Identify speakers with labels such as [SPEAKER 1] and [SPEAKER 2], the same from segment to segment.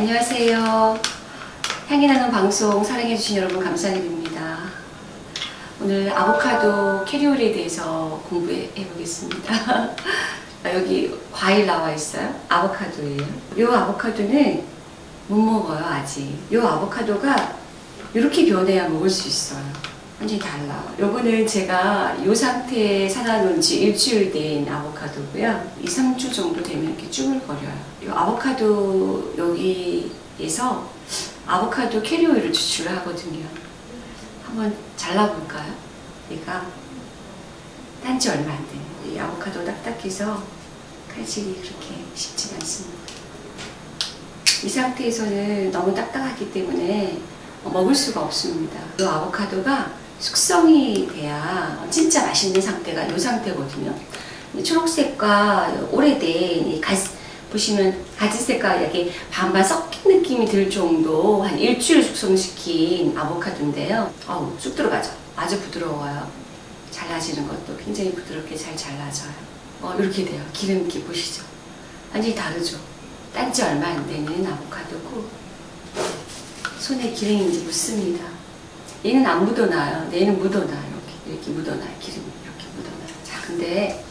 [SPEAKER 1] 안녕하세요. 향이 나는 방송 사랑해주신 여러분 감사드립니다. 오늘 아보카도 캐리올에 대해서 공부해 보겠습니다. 여기 과일 나와 있어요. 아보카도예요. 이 아보카도는 못 먹어요 아직. 이 아보카도가 이렇게 변해야 먹을 수 있어요. 완전히 달라. 요거는 제가 이 상태에 사다 놓은 지 일주일 된 아보카도고요. 2, 3주 정도 되면 이렇게 쭈글거려요. 이 아보카도 여기에서 아보카도 캐리오일을 추출을 하거든요. 한번 잘라볼까요? 얘가 딴지 얼마 안 돼요. 이 아보카도 딱딱해서 칼질이 그렇게 쉽지 않습니다. 이 상태에서는 너무 딱딱하기 때문에 먹을 수가 없습니다. 이 아보카도가 숙성이 돼야 진짜 맛있는 상태가 이 상태거든요. 초록색과 오래된 보시면 가지색과 이렇게 반반 섞인 느낌이 들 정도 한 일주일 숙성시킨 아보카도인데요. 쑥 들어가죠. 아주 부드러워요. 잘라지는 것도 굉장히 부드럽게 잘 잘라져요. 이렇게 돼요. 기름기 보시죠. 완전히 다르죠. 딴지 얼마 안 되는 아보카도고 손에 기름이 이제 묻습니다. 얘는 안 묻어나요. 얘는 묻어나요. 이렇게 묻어나요. 기름이 이렇게 묻어나요. 자, 근데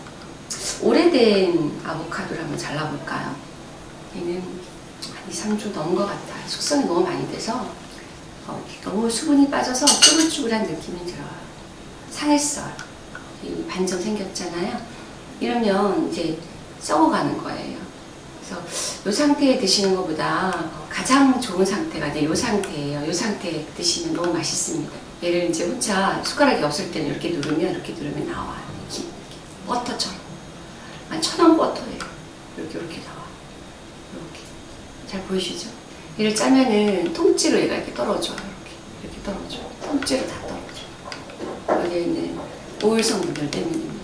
[SPEAKER 1] 오래된 아보카도를 한번 잘라볼까요? 얘는 한 2, 3주 넘은 것 같아요. 숙성이 너무 많이 돼서 너무 수분이 빠져서 쭈글쭈글한 느낌이 들어요. 상했어요. 반점 생겼잖아요. 이러면 이제 썩어가는 거예요. 그래서 이 상태에 드시는 것보다 가장 좋은 상태가 이 상태예요. 이 상태에 드시면 너무 맛있습니다. 얘를 이제 혼자 숟가락이 없을 때는 이렇게 누르면 나와요. 이렇게 버터처럼. 천원 버터예요. 이렇게 나와요. 이렇게. 잘 보이시죠? 얘를 짜면은 통째로 얘가 이렇게 떨어져요. 이렇게 떨어져요. 통째로 다 떨어져요. 여기에 있는 오일 성분들 때문입니다.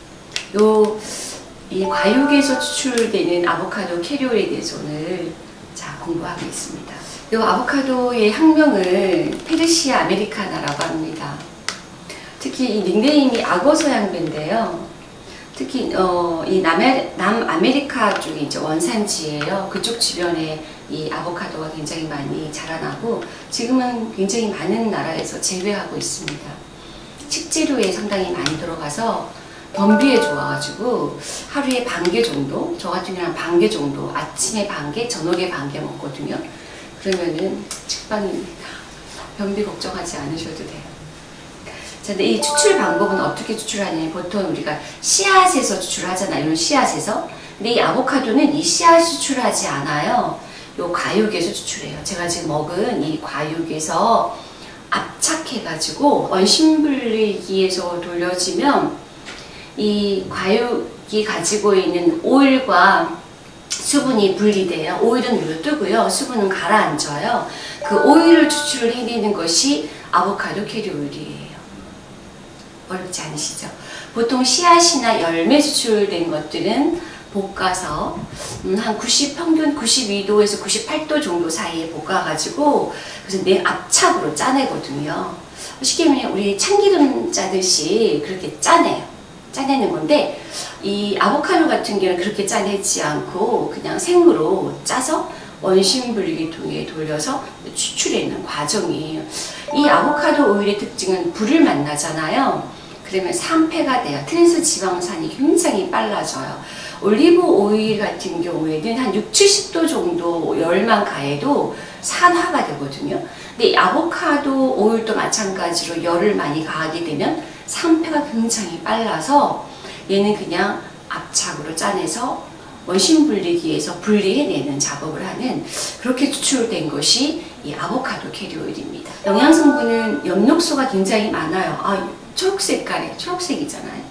[SPEAKER 1] 이 과육에서 추출되는 아보카도 캐리올에 대해서 오늘 공부하겠습니다. 이 아보카도의 학명을 페르시아 아메리카나라고 합니다. 특히 이 닉네임이 악어 서양배인데요. 특히 이 남아메리카 쪽이 이제 원산지예요. 그쪽 주변에 이 아보카도가 굉장히 많이 자라나고 지금은 굉장히 많은 나라에서 재배하고 있습니다. 식재료에 상당히 많이 들어가서 변비에 좋아가지고 하루에 반 개 정도, 저 같은 경우는 반 개 정도, 아침에 반 개, 저녁에 반 개 먹거든요. 그러면은 직방입니다. 변비 걱정하지 않으셔도 돼요. 자, 근데 이 추출 방법은 어떻게 추출하냐면 보통 우리가 씨앗에서 추출하잖아요. 이런 씨앗에서. 근데 이 아보카도는 이 씨앗 추출하지 않아요. 요 과육에서 추출해요. 제가 지금 먹은 이 과육에서 압착해가지고 원심분리기에서 돌려지면 이 과육이 가지고 있는 오일과 수분이 분리돼요. 오일은 위로 뜨고요. 수분은 가라앉아요. 그 오일을 추출을 해내는 것이 아보카도 캐리올이에요. 어렵지 않으시죠? 보통 씨앗이나 열매 추출된 것들은 볶아서 한 평균 92도에서 98도 정도 사이에 볶아가지고 그래서 압착으로 짜내거든요. 쉽게 말하면 우리 참기름 짜듯이 그렇게 짜내는 건데 이 아보카도 같은 경우는 그렇게 짜내지 않고 그냥 생으로 짜서 원심분리기통에 돌려서 추출해내는 과정이에요. 이 아보카도 오일의 특징은 불을 만나잖아요. 그러면 산패가 돼요. 트랜스 지방산이 굉장히 빨라져요. 올리브 오일 같은 경우에는 한 6, 70도 정도 열만 가해도 산화가 되거든요. 근데 이 아보카도 오일도 마찬가지로 열을 많이 가하게 되면 산패가 굉장히 빨라서 얘는 그냥 압착으로 짜내서 원심분리기에서 분리해내는 작업을 하는 그렇게 추출된 것이 이 아보카도 캐리오일입니다. 영양성분은 엽록소가 굉장히 많아요. 초록색이잖아요.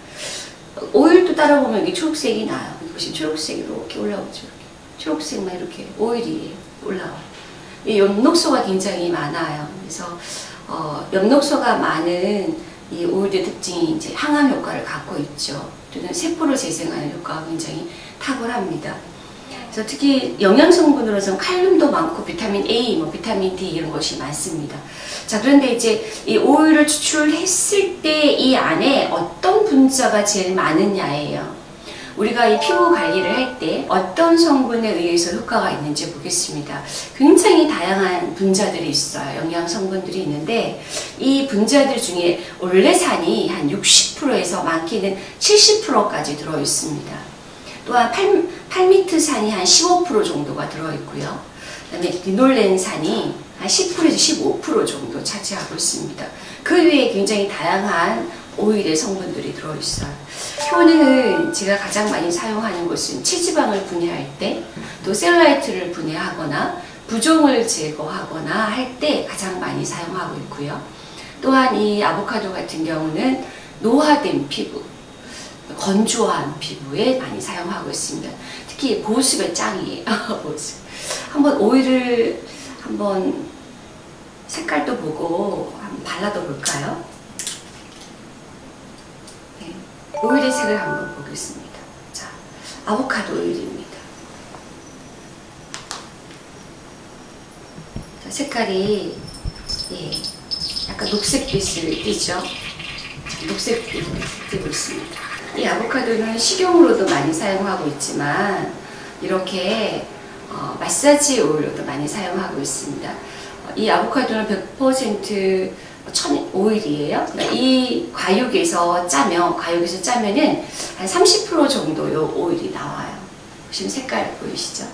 [SPEAKER 1] 오일도 따라보면 여기 초록색이 나요. 보시면 초록색이 이렇게 올라오죠. 초록색만 이렇게 오일이 올라와요. 이 엽록소가 굉장히 많아요. 그래서 엽록소가 많은 이 오일의 특징이 이제 항암 효과를 갖고 있죠. 또는 세포를 재생하는 효과가 굉장히 탁월합니다. 그래서 특히 영양성분으로서는 칼륨도 많고 비타민 A, 비타민 D 이런 것이 많습니다. 자, 그런데 이제 이 오일을 추출했을 때 이 안에 어떤 분자가 제일 많으냐예요. 우리가 이 피부 관리를 할 때 어떤 성분에 의해서 효과가 있는지 보겠습니다. 굉장히 다양한 분자들이 있어요. 영양 성분들이 있는데 이 분자들 중에 올레산이 한 60%에서 많게는 70%까지 들어 있습니다. 또한 팔미트산이 한 15% 정도가 들어 있고요. 그다음에 리놀렌산이 한 10%에서 15% 정도 차지하고 있습니다. 그 외에 굉장히 다양한 오일의 성분들이 들어있어요. 효능은 제가 가장 많이 사용하는 것은 체지방을 분해할 때, 또 셀룰라이트를 분해하거나 부종을 제거하거나 할 때 가장 많이 사용하고 있고요. 또한 이 아보카도 같은 경우는 노화된 피부, 건조한 피부에 많이 사용하고 있습니다. 특히 보습에 짱이에요. 보습. 한번 오일을 한번 색깔도 보고 한번 발라도 볼까요? 네. 오일의 색을 한번 보겠습니다. 자, 아보카도 오일입니다. 자, 색깔이 예, 약간 녹색빛을 띠죠. 녹색빛을 띠고 있습니다. 이 아보카도는 식용으로도 많이 사용하고 있지만 이렇게 마사지 오일로도 많이 사용하고 있습니다. 이 아보카도는 100% 천 오일이에요. 그러니까 이 과육에서 짜면은 한 30% 정도 요 오일이 나와요. 보시면 색깔 보이시죠?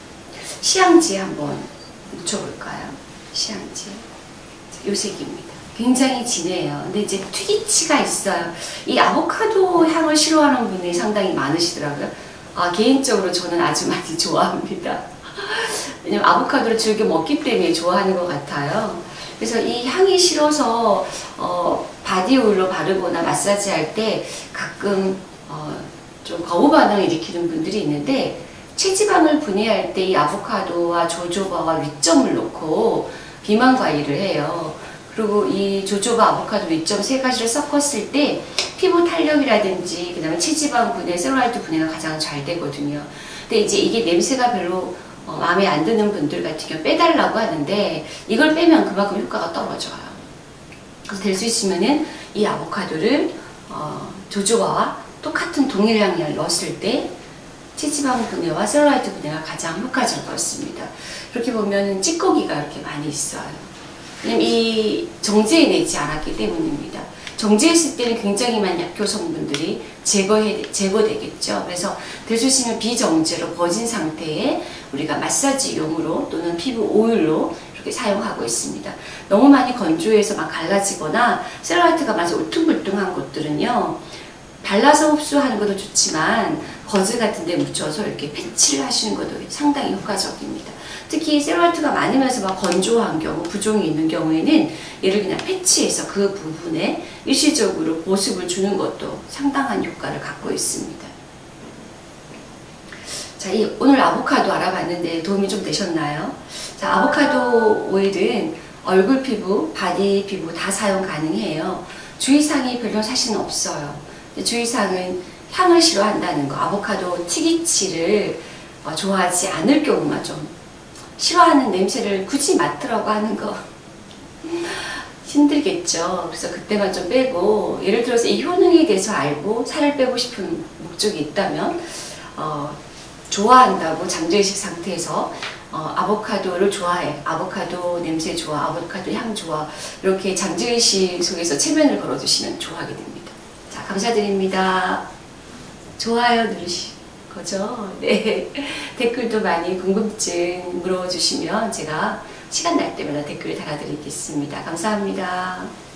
[SPEAKER 1] 시향지 한번 묻혀볼까요? 시향지. 요 색입니다. 굉장히 진해요. 근데 이제 특이치가 있어요. 이 아보카도 향을 싫어하는 분이 상당히 많으시더라고요. 개인적으로 저는 아주 많이 좋아합니다. 왜냐면 아보카도를 즐겨 먹기 때문에 좋아하는 것 같아요. 그래서 이 향이 싫어서 바디 오일로 바르거나 마사지 할 때 가끔 좀 거부 반응을 일으키는 분들이 있는데, 체지방을 분해할 때 이 아보카도와 조조바와 윗점을 넣고 비만 관리를 해요. 그리고 이 조조바, 아보카도, 윗점 세 가지를 섞었을 때 피부 탄력이라든지 그다음에 체지방 분해, 셀룰라이트 분해가 가장 잘 되거든요. 근데 이제 이게 냄새가 별로 마음에 안 드는 분들 같은 경우 빼달라고 하는데, 이걸 빼면 그만큼 효과가 떨어져요. 그래서 될 수 있으면은 이 아보카도를 조조바와 똑같은 동일량을 넣었을 때 체지방 분해와 셀룰라이트 분해가 가장 효과적이었습니다. 그렇게 보면 찌꺼기가 이렇게 많이 있어요. 왜냐면 이 정제해내지 않았기 때문입니다. 정제했을 때는 굉장히 많은 약효 성분들이 제거되겠죠. 그래서 될 수 있으면 비정제로 버진 상태에 우리가 마사지용으로 또는 피부 오일로 이렇게 사용하고 있습니다. 너무 많이 건조해서 막 갈라지거나 셀룰라이트가 마치 울퉁불퉁한 것들은요, 발라서 흡수하는 것도 좋지만 거즈 같은 데 묻혀서 이렇게 패치를 하시는 것도 상당히 효과적입니다. 특히 셀룰라이트가 많으면서 막 건조한 경우, 부종이 있는 경우에는 얘를 그냥 패치해서 그 부분에 일시적으로 보습을 주는 것도 상당한 효과를 갖고 있습니다. 자, 오늘 아보카도 알아봤는데 도움이 좀 되셨나요? 자, 아보카도 오일은 얼굴 피부, 바디 피부 다 사용 가능해요. 주의사항이 별로 사실은 없어요. 주의사항은 향을 싫어한다는 거, 아보카도 특이치를 좋아하지 않을 경우만 좀, 싫어하는 냄새를 굳이 맡으라고 하는 거 힘들겠죠. 그래서 그때만 좀 빼고, 예를 들어서 이 효능에 대해서 알고 살을 빼고 싶은 목적이 있다면 좋아한다고 잠재의식 상태에서 아보카도를 좋아해, 아보카도 냄새 좋아, 아보카도 향 좋아, 이렇게 잠재의식 속에서 체면을 걸어주시면 좋아하게 됩니다. 자, 감사드립니다. 좋아요 누르시 거죠? 네. 댓글도 많이 궁금증 물어주시면 제가 시간 날 때마다 댓글 달아드리겠습니다. 감사합니다.